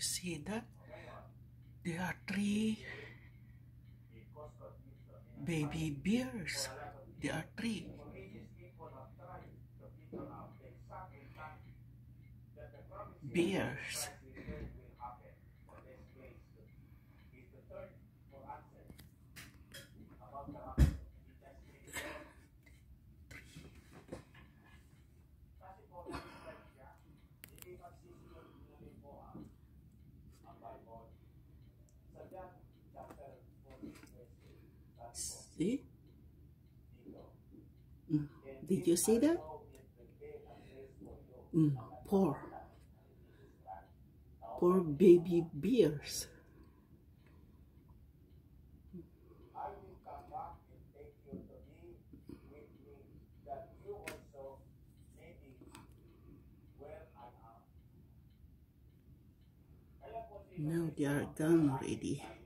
see that? There are 3 baby bears. There are 3. Bears. See? Did you see that? 4 baby bears. Now they are gone already.